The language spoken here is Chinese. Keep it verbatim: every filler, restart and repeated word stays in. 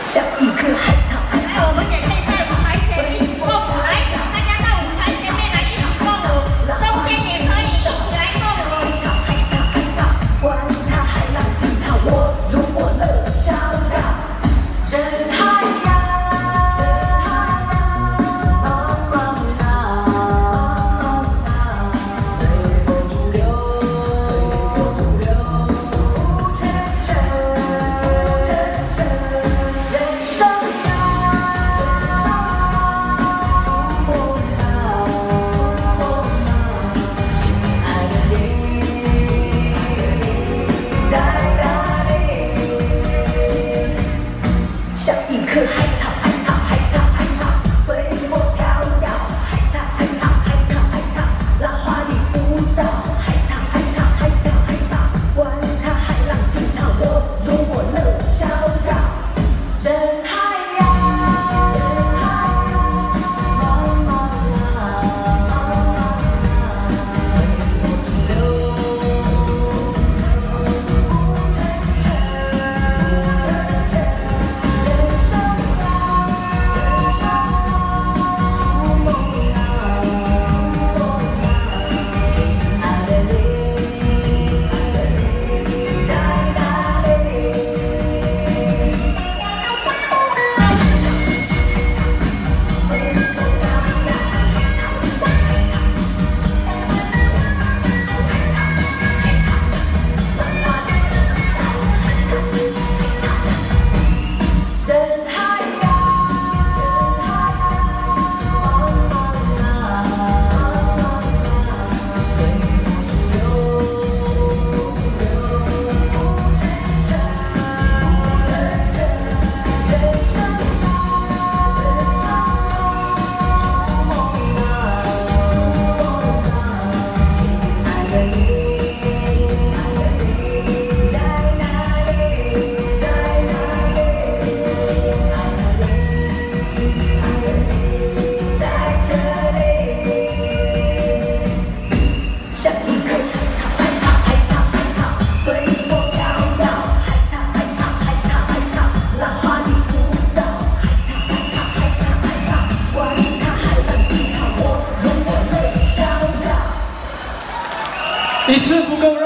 像一棵海草。 来，我们也可以在舞台前一起共舞，来，大家到舞台前面来一起共舞，中间也可以一起来共舞。 海草海草，管它海浪惊涛，我如我乐逍遥。人海洋，茫茫浪，随波逐流，随波逐流，浮沉沉，沉沉，人生啊，梦啊，亲爱的你在哪里？像一棵海草，海草，海草，海草，随波飘摇。海草，海草，海草，海草，浪花里舞蹈。海草，海草，海草，海草，管它海浪惊涛，我如我乐逍遥。人海洋，人海洋，茫茫浪，随波逐流，浮沉沉，沉沉。人生啊，人生啊，梦啊，亲爱的你在哪里？人海洋，人海洋，茫茫浪，随波逐流，浮沉沉，沉沉。人生啊，人生啊，梦啊，亲爱的你在哪里？在哪里？亲爱的你在这里。像一棵海草，海草，海草，海草，随波飘摇。海草，海草，海草，海草，浪花里舞蹈。海草，海草，海草，海草，管它海浪惊涛，我如我乐逍遥。 一次不够热。